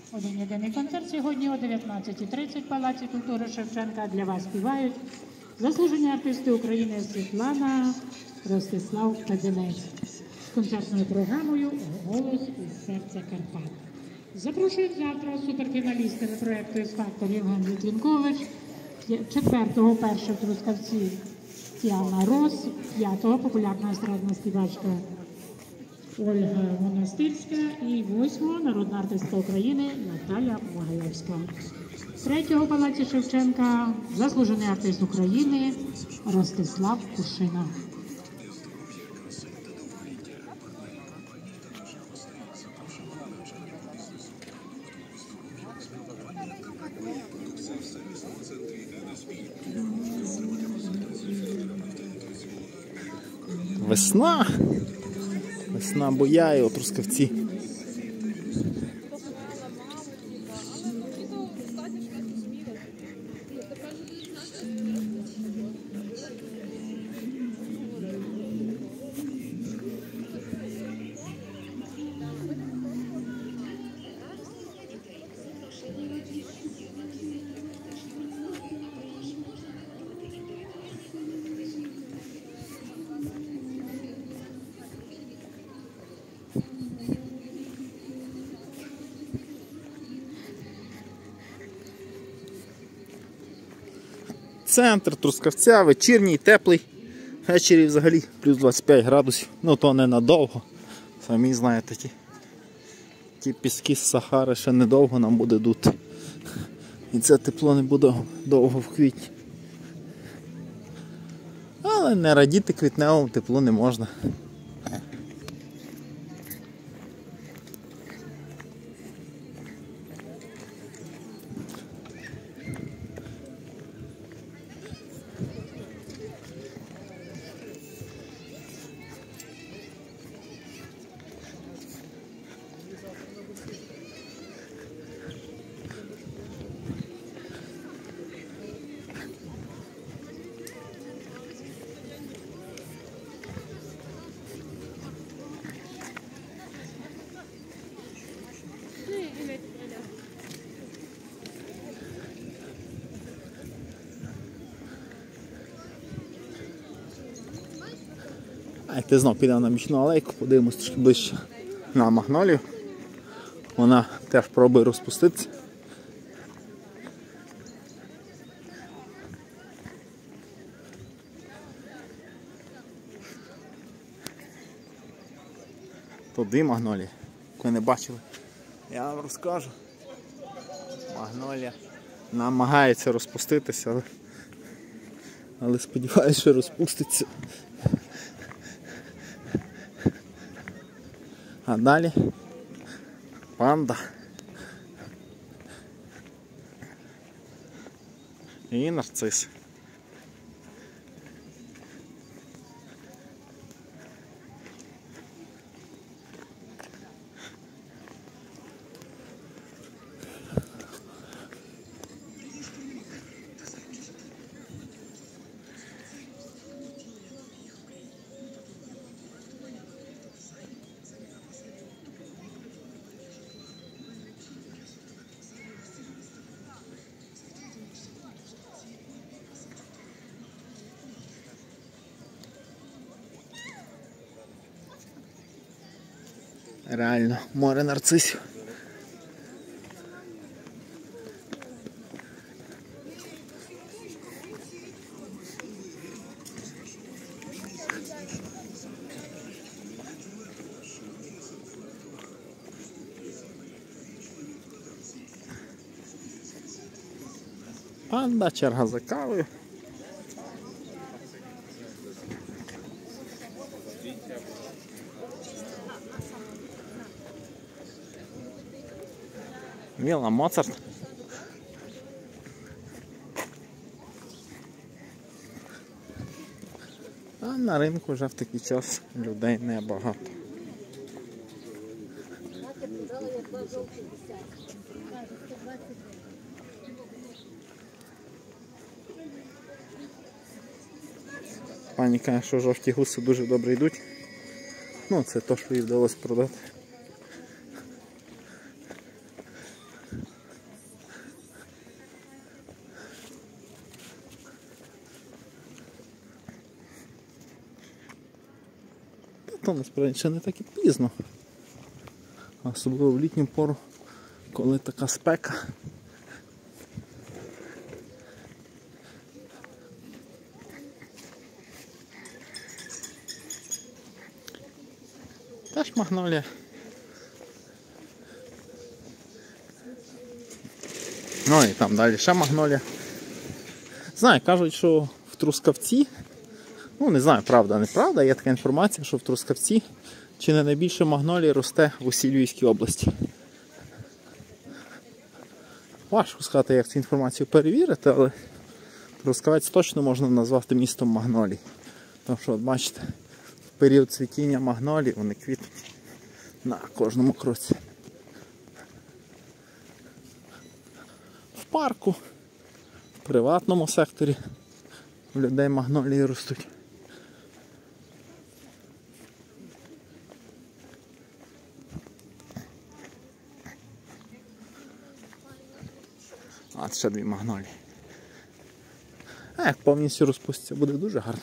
Один єдиний концерт сьогодні о 19:30 в Палаці культури Шевченка. Для вас співають заслужені артисти України Світлана, Ростислав Феденець з концертною програмою «Голос із серця Карпат». Запрошують завтра суперфіналістами проєкту «Х-Фактор» Євген Літвінкович, 4-го перша в Трускавці Тіана Рос, 5-го популярна естрадна співачка Ольга Монастирська і 8-го народна артистка України Наталя Могилевська. 3-го в Палаці Шевченка заслужений артист України Ростислав Кушина. Весна! Весна буяє у Трускавці. Центр Трускавця, вечірній, теплий. Ввечері взагалі плюс 25 градусів. Ну то ненадовго. Самі знаєте, ті піски з Сахари ще недовго нам буде дути. І це тепло не буде довго в квітні. Але не радіти квітневому теплу не можна. Ти знов підемо на бічну алейку, подивимось трошки ближче на магнолію. Вона теж пробує розпуститися. Тут дві магнолії, як ви не бачили. Я вам розкажу. Магнолія намагається розпуститися, але сподіваюся, що розпуститься. А далі панда і нарцис. Реально, море нарцисів. Панда, черга за кавою. Вілла Моцарт. А на ринку вже в такий час людей небагато. Пані каже, що жовті гуси дуже добре йдуть. Ну, це те, що їй вдалося продати. то насправді ще не так і пізно. Особливо в літню пору, коли така спека. Теж магнолія. Ну і там далі ще магнолія. Знаю, кажуть, що в Трускавці, ну не знаю, правда, неправда, є така інформація, що в Трускавці чи не найбільше магнолії росте в усій Львівській області. Важко сказати, як цю інформацію перевірити, але Трускавець точно можна назвати містом магнолій. Тому що, от бачите, в період цвітіння магнолій вони квітнуть на кожному кроці. В парку, в приватному секторі у людей магнолії ростуть. А, це ще дві магнолії. А як повністю розпуститься, буде дуже гарно.